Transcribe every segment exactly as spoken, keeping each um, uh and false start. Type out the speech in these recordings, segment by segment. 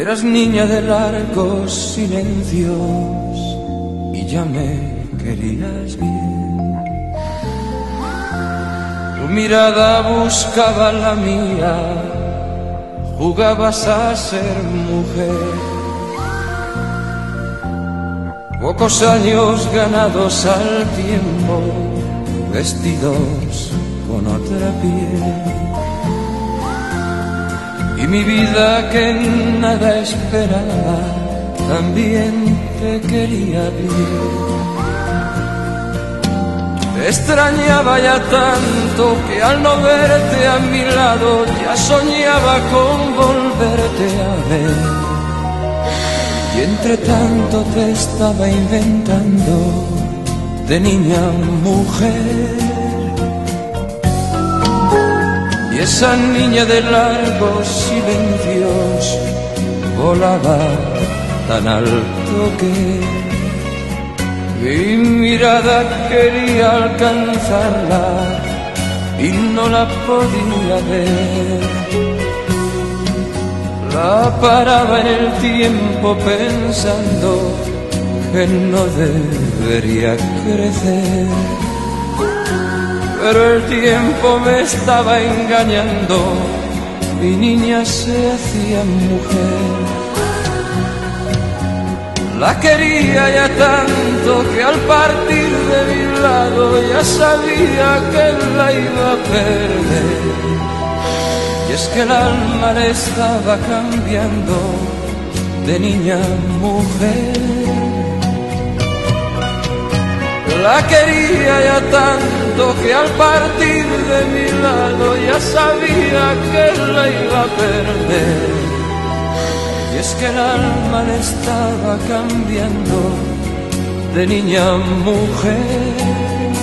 Eras niña de largos silencios y ya me querías bien. Tu mirada buscaba la mía, jugabas a ser mujer. Pocos años ganados al tiempo, vestidos con otra piel. Y mi vida que nada esperaba, también te quería bien. Te extrañaba ya tanto que al no verte a mi lado ya soñaba con volverte a ver. Y entre tanto te estaba inventando de niña a mujer. Y esa niña de largos silencios volaba tan alto que mi mirada quería alcanzarla y no la podía ver. La paraba en el tiempo pensando que no debería crecer. Pero el tiempo me estaba engañando, mi niña se hacía mujer. La quería ya tanto que al partir de mi lado ya sabía que la iba a perder. Y es que el alma le estaba cambiando de niña a mujer. La quería ya tanto que al partir de mi lado ya sabía que la iba a perder. Y es que el alma le estaba cambiando de niña a mujer.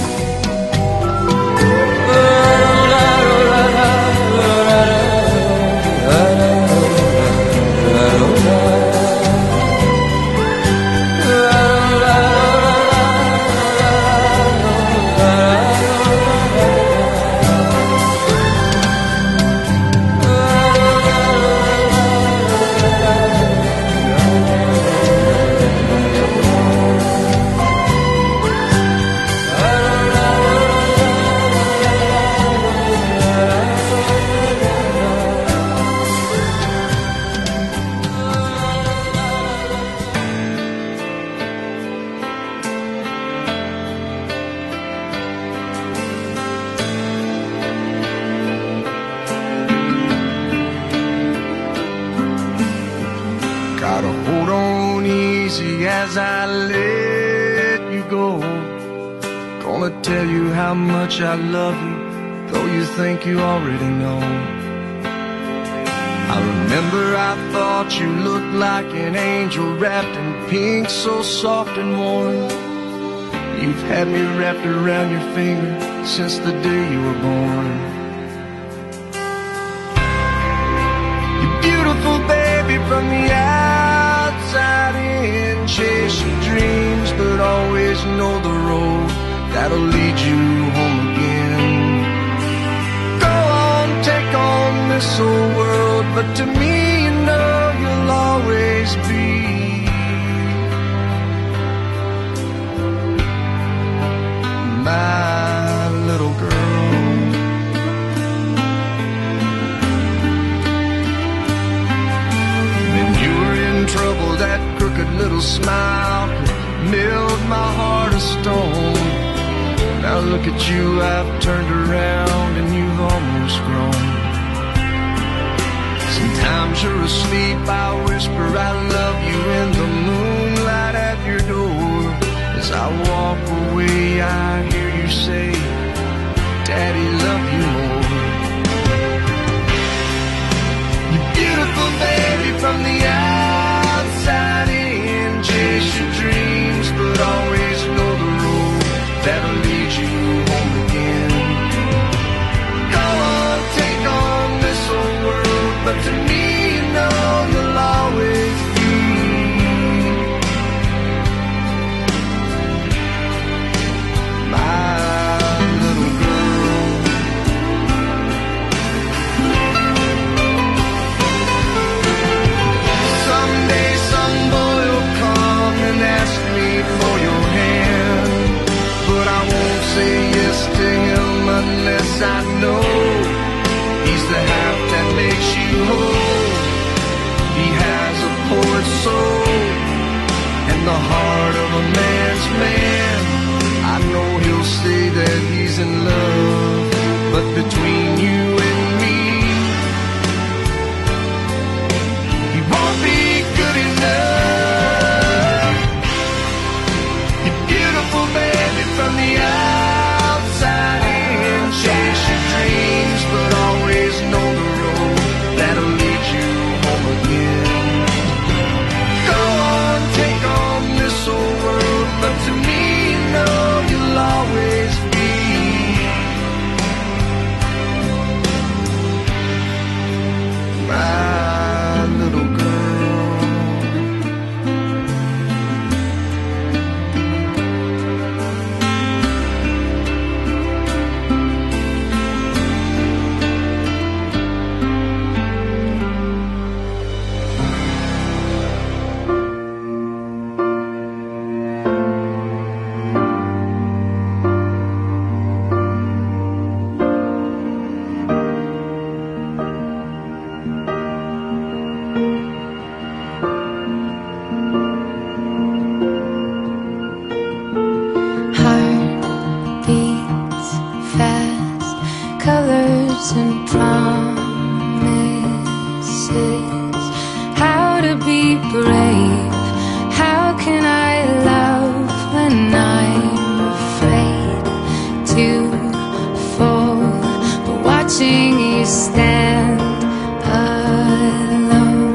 As I let you go, gonna tell you how much I love you, though you think you already know. I remember I thought you looked like an angel wrapped in pink, so soft and warm. You've had me wrapped around your finger since the day you were born. You're beautiful, baby, from the outside in. Chase your dreams, but always know the road that'll lead you home again. Go on, take on this old world, but to me you know you'll always be my little girl. When you were in trouble, that crooked little smile could melt my heart of stone. Now look at you, I've turned around and you've almost grown. Sometimes you're asleep, I whisper I love you in the moonlight at your door. As I walk away, I hear you say, Daddy, love you more. You're beautiful, baby, from the outside in. Chase your dreams, but always know the road that'll lead you home again. Go on, take on this old world, but to me you know you'll always be my little girl. So the heart of a man's man. I know he'll say that he's in love, but between you and me, he won't be good enough. You're beautiful, baby, from the outside in. Chase your dreams, but always know the road that'll lead you home again. Go on, take on this old world, but to me, you know you'll always be my little girl. And promises, how to be brave, how can I love when I'm afraid to fall, but watching you stand alone,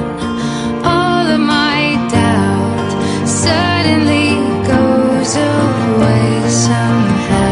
all of my doubt suddenly goes away somehow.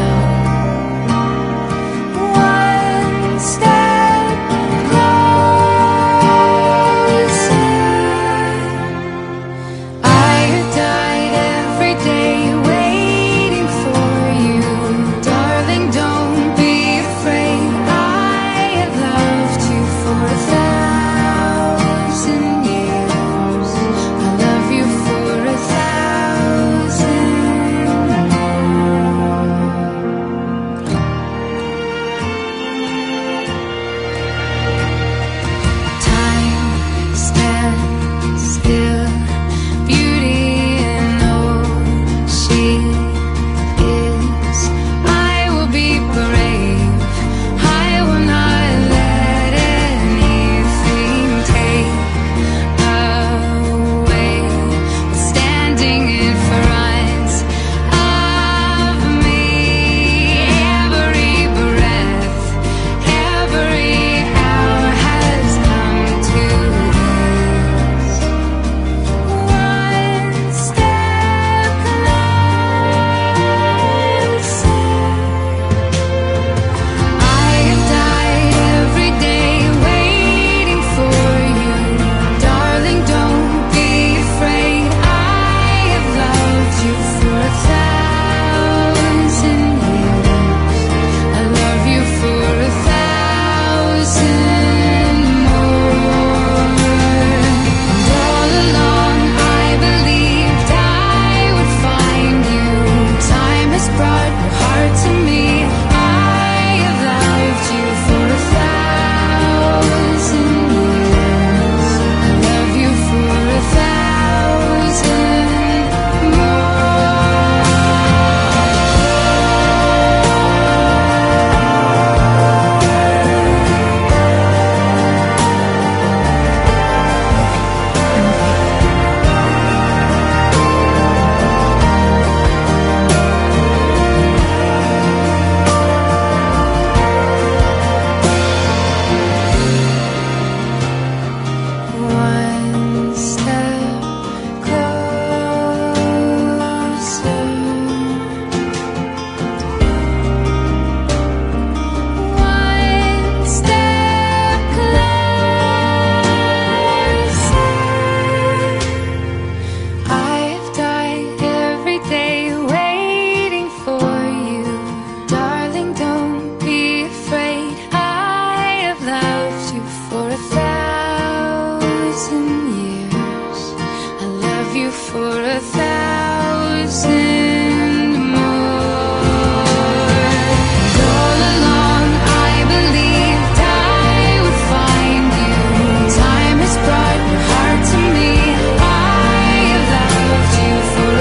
For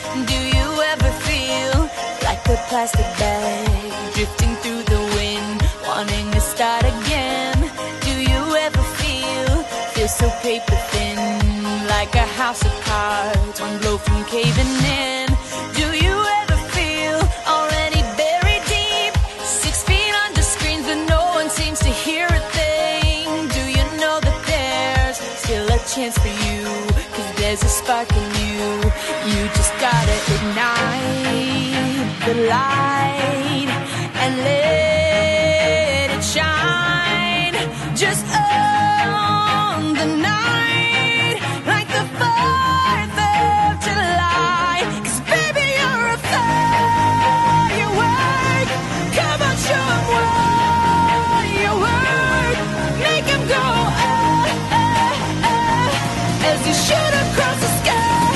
Do you ever feel like a plastic bag drifting through the wind, wanting to start again? Do you ever feel, feel so paper thin, like a house of cards, one blow from caving in? Do you ever feel already buried deep, six feet under screens but no one seems to hear a thing? Do you know that there's still a chance for you, 'cause there's a spark in you? You just gotta ignite the light and let it shine. Just own the night like the fourth of July. 'Cause baby, you're a firework. Come on, show 'em what you work. Make 'em go ah, ah, ah, as you shoot across the sky.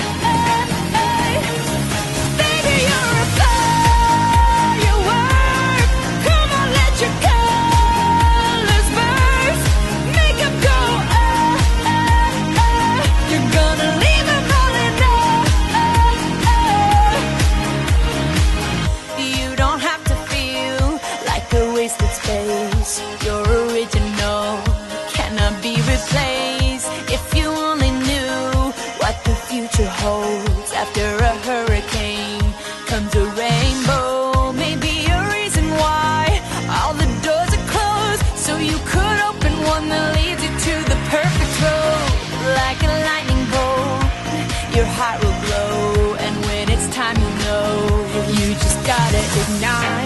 Baby, you're a firework. Come on, let your colors burst. Make 'em go ah, ah, ah. You're gonna leave 'em all in awe. You don't have to feel like a wasted space. You're original, cannot be replaced. If you only knew what the future holds. After a hurricane comes a rainbow. Maybe a reason why all the doors are closed, so you could open one that leads you to the perfect road. Like a lightning bolt, your heart will glow, and when it's time, you know you just gotta ignite